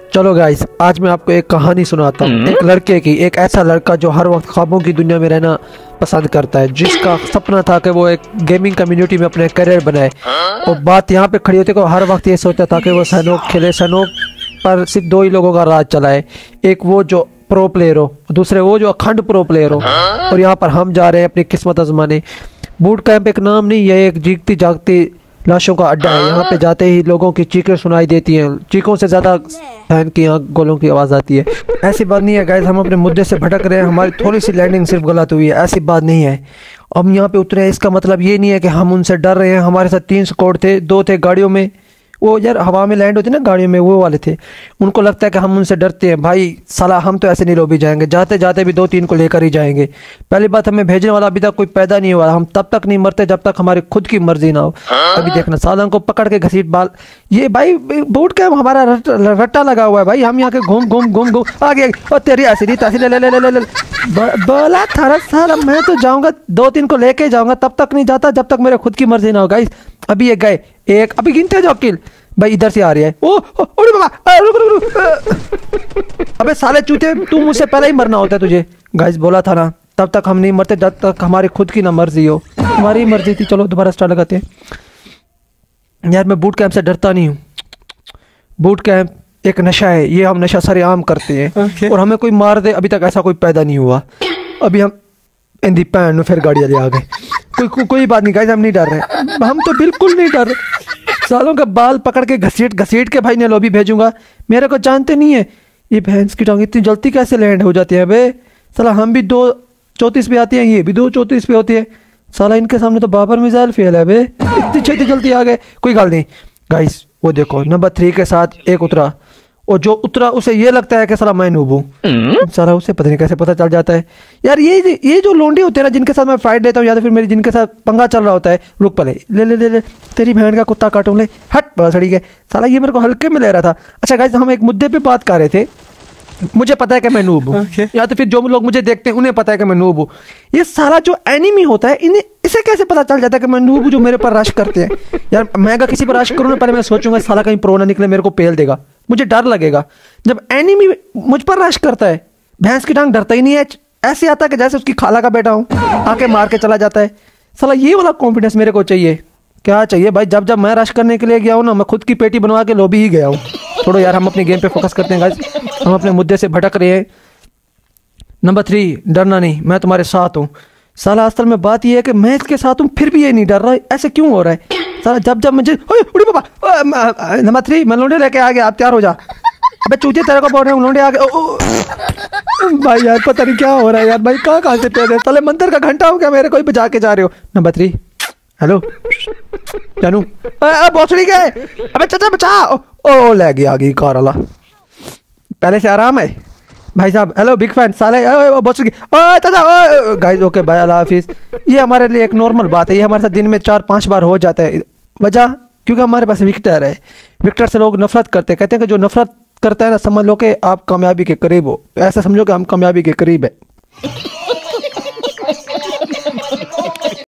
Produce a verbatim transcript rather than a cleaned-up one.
चलो गाइस, आज मैं आपको एक कहानी सुनाता हूँ एक लड़के की। एक ऐसा लड़का जो हर वक्त ख्वाबों की दुनिया में रहना पसंद करता है, जिसका सपना था कि वो एक गेमिंग कम्युनिटी में अपने करियर बनाए। और बात यहाँ पे खड़ी होती है कि हर वक्त ये सोचता था कि वो सनोक खेले। सनोक पर सिर्फ दो ही लोगों का राज चला है, एक वो जो प्रो प्लेयर हो, दूसरे वो जो अखंड प्रो प्लेयर हो। और यहाँ पर हम जा रहे हैं अपनी किस्मत आजमाने। बूट कैंप एक नाम नहीं, यह एक जीतती जागती लाशों का अड्डा है। यहाँ पे जाते ही लोगों की चीखें सुनाई देती हैं, चीखों से ज़्यादा फैन की यहाँ गोलों की आवाज़ आती है। ऐसी बात नहीं है गाइस, हम अपने मुद्दे से भटक रहे हैं, हमारी थोड़ी सी लैंडिंग सिर्फ गलत हुई है, ऐसी बात नहीं है। हम यहाँ पे उतरे हैं, इसका मतलब ये नहीं है कि हम उनसे डर रहे हैं। हमारे साथ तीन स्क्वाड थे, दो थे गाड़ियों में, वो यार हवा में लैंड होती ना गाड़ियों में, वो वाले थे। उनको लगता है कि हम उनसे डरते हैं। भाई साला हम तो ऐसे नहीं लोबी जाएंगे, जाते जाते भी दो तीन को लेकर ही जाएंगे। पहली बात, हमें भेजने वाला अभी तक कोई पैदा नहीं हुआ। हम तब तक नहीं मरते जब तक हमारी खुद की मर्जी ना हो। अभी देखना, साला को पकड़ के घसीट बाल। ये भाई बूट कैंप हमारा रट, रट्टा लगा हुआ है भाई। हम यहाँ के घूम घूम घूम घूम आगे और तेरी ऐसी तैसी ले ले ले ले ले बोला थारा साला मैं तो जाऊंगा, दो तीन को लेके जाऊंगा, तब तक नहीं जाता जब तक मेरे खुद की मर्जी ना हो। गाइस अभी ये गए एक, अभी गिनते जाओ किल। भाई इधर से आ रही है। ओ, ओ, ओ बाबा, रुक रुक रुक। अबे साले चूते, तू मुझसे पहले ही मरना होता है तुझे। गाइस बोला था ना, तब तक हम नहीं मरते जब तक हमारी खुद की ना मर्जी हो। हमारी मर्जी थी। चलो दोबारा स्टार्ट लगाते हैं। यार मैं बूट कैंप से डरता नहीं हूँ। बूट कैंप एक नशा है, ये हम नशा सरेआम करते हैं। okay. और हमें कोई मार दे, अभी तक ऐसा कोई पैदा नहीं हुआ। अभी हम इंदी पैन फिर गाड़ी वाले आ गए। कोई को, कोई बात नहीं गाइस, हम नहीं डर रहे, हम तो बिल्कुल नहीं डर रहे। सालों का बाल पकड़ के घसीट घसीट के भाई ने लॉबी भेजूंगा। मेरे को जानते नहीं है ये भैंस की टांग इतनी जल्दी कैसे लैंड हो जाती है। बे साला हम भी दो चौंतीस पे आती हैं, ये भी दो चौंतीस पे होती है। साला इनके सामने तो बाबर मिसाइल फेल है बे, इतनी छेती जल्दी आ गए। कोई गल नहीं गाइस, वो देखो नंबर थ्री के साथ एक उतरा, और जो उतरा उसे ये लगता है कि साला मैं नूब हूँ। साला उसे पता नहीं कैसे पता चल जाता है। यार ये ये जो लोंडे होते हैं ना, जिनके साथ मैं फाइट लेता हूँ या तो फिर मेरी जिनके साथ पंगा चल रहा होता है, रुक पहले ले ले ले ले तेरी बहन का कुत्ता काटूं ले, हट बड़ा सड़ी गए। साला ये मेरे को हल्के में ले रहा था। अच्छा गाइस, हम एक मुद्दे पे बात कर रहे थे। मुझे पता है कि मैं नूब हूँ, okay. या तो फिर जो लोग मुझे देखते हैं उन्हें पता है कि मैं नूब हूँ। ये सारा जो एनिमी होता है, इन्हें इसे कैसे पता चल जाता है कि मैं नूब हूँ, जो मेरे पर रश करते हैं। यार मैं अगर किसी पर रश करूँ ना, पहले मैं सोचूंगा साला कहीं प्रो ना निकले, मेरे को पेल देगा, मुझे डर लगेगा। जब एनिमी मुझ पर रश करता है, भैंस की टांग डरता ही नहीं है, ऐसे आता है कि जैसे उसकी खाला का बेटा हूँ, आके मार के चला जाता है। साला ये वाला कॉन्फिडेंस मेरे को चाहिए। क्या चाहिए भाई, जब जब मैं रश करने के लिए गया हूँ ना, मैं खुद की पेटी बनवा के लॉबी ही गया हूँ। छोड़ो यार, हम अपनी गेम पे फोकस करते हैं गाइस, हम अपने मुद्दे से भटक रहे हैं। नंबर थ्री, डरना नहीं, मैं तुम्हारे साथ हूँ। साला असल में बात ये है कि मैं इसके साथ हूँ फिर भी ये नहीं डर रहा है। ऐसे क्यों हो रहा है साला? जब जब मुझे उड़ी बाबा, नंबर थ्री मैं लोंडे लेके आ गया, आप तैयार हो जा। अबे चूतिया तेरे को बोल रहे हैं, लोंडे आ गए। भाई यार पता नहीं क्या हो रहा है यार, भाई कहाँ कहाँ से पैदे साले मंदिर का घंटा हो क्या, मेरे कोई बजा के जा रहे हो। नंबर थ्री, हेलो जानू, भोसड़ी गए। अबे चाचा बचा, ओ, ओ ले गया आगे कार वाला। पहले से आराम है भाई साहब। हेलो बिग फैन साले, भोसड़ी चाचा गाइस। ओके भाई, अल्लाह हाफिज। ये हमारे लिए एक नॉर्मल बात है, ये हमारे साथ दिन में चार पांच बार हो जाता है। वजह क्योंकि हमारे पास विक्टर है। विक्टर से लोग नफरत करते हैं, कहते हैं कि जो नफरत करता है ना, समझ लो कि आप कामयाबी के करीब हो, ऐसा समझो कि हम कामयाबी के करीब है।